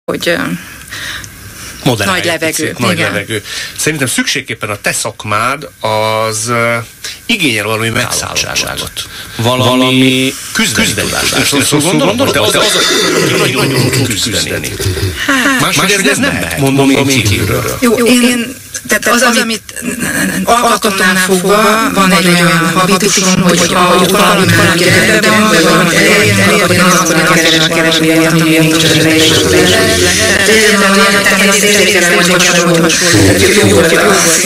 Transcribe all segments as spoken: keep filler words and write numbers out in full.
hogy Modern nagy levegő. Nagy levegő. Szerintem szükségképpen a te szakmád az uh, igényel valami megszállottságot. Valami, valami küzdeni tudást. Ezt gondolod? De az az, aki nagyon tud küzdeni. Máshogy ez nem mehet, mondom én kívülről. Jó, én... Tehát az, az, amit alkottomnál fogva van egy olyan habitusom, hogy ha valamit valami kérdezem, vagy valamit elérni, akkor én akkor én keresem, keresem, hogy nincs az elejés az lehet. Tehát én azt érzékelem, hogy hasonló, tehát jó volt, jó volt.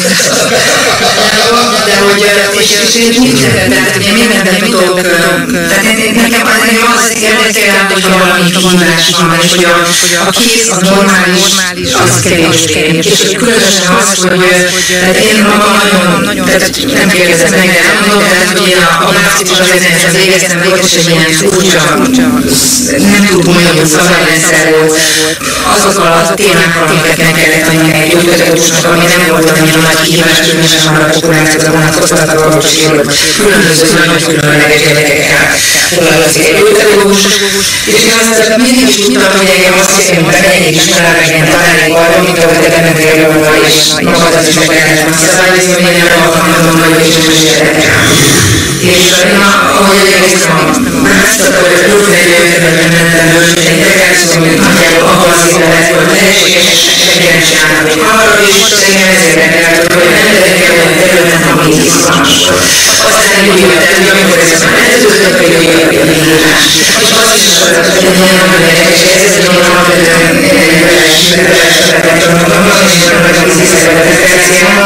De hogy, és én minden, tehát ugye mindenben tudok, tehát nekem az érdekel, hogy valami kihívás van, és hogy a kész, a normális, az kevés kevés. És különösen az, hogy tehát én magam nagyon, tehát nem kérdezem meg, de elmondom, tehát hogy én a március az végeztem, volt is egy ilyen furcsa, nem tudom, hogy szabályrendszer volt, azokkal a témákkal, amiket meg kellett adni egy gyógypedagógusnak, ami nem volt annyira nagy kihívás, különösen arra a populációra vonatkoztat a valóságban, különböző nagyon különleges gyerekekkel foglalkozik egy gyógypedagógus, és én azt mindig is tudtam, hogy engem azt hiszem, hogy egyik ismeretben találni valamit, ahogy elementérről is magadat is meg kellett azt szabályozni, hogy én nem alkalmazom, hogy is is érdekel. És én, ahogy elkezdtem a másztat, hogy a különbözőjövőben mentem bölcsön integráció, mint nagyjából abban az időben lett, hogy lehetséges segíteni csinálni. Arra is engem ez érdekelt, hogy nem érdekel olyan területen, ami izgalmas volt. Aztán úgy jött el, hogy amikor ez már eltöltött, hogy jött a kihívás. És az is volt, hogy egy ilyen nagyon érdekes, ez egy olyan alapvetően érdekes, érdekes kapcsolatban van, és nem vagy a víziszegeletikációban,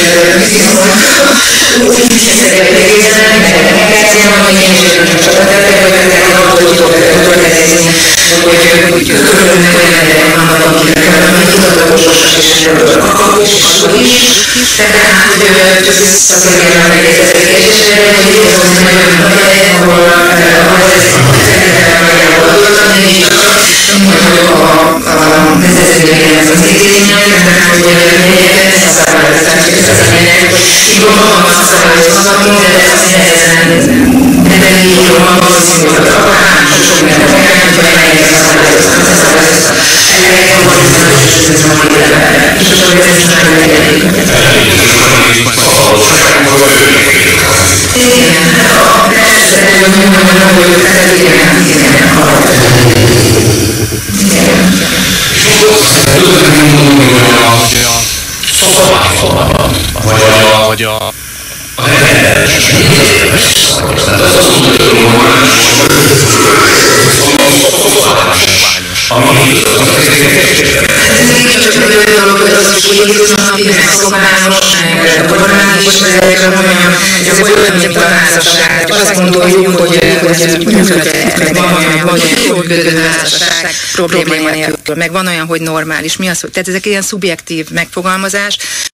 víziszegeletikációban, medikációban, hogy én is egy csapatterületben, tehát abból tudok történezni, hogy körülnek olyan emberek vannak, akiknek nem tudatosok, és alkalmasak is, tehát, hogy csak visszatérjen a megérkezik, és hogy igazán nagyon nagy hely, ahol az nagyjából adottam, én is csak a vezetőjének az intézmények, tehát hogy mindjárt ezt a szabályozást kezdenek, így gondolom azt szabályoznak, minden ez nehezen nevelni, jól valószínűleg a mások sok mindent akár, hogy elejének szabályoznak, ezt szabályoznak. Elejének a valószínűleg, és ez van ilyenben, és akkor ez is nagyon legyenik. Igen, persze, hogy mondom, hogy tehát igen, igen, igen. Vagy a a rendes tehát az azt mondja, hogy normális ami ez még csak egy olyan dolog, hogy az is hétköznapi, meg szokványos, meg normális, meg olyan, ez olyan, mint a házasság. Azt gondoljuk, hogy működhet, meg van olyan, hogy jól működő házasság probléma nélkül, meg van olyan, hogy normális. Mi az, hogy, tehát ezek ilyen szubjektív megfogalmazás,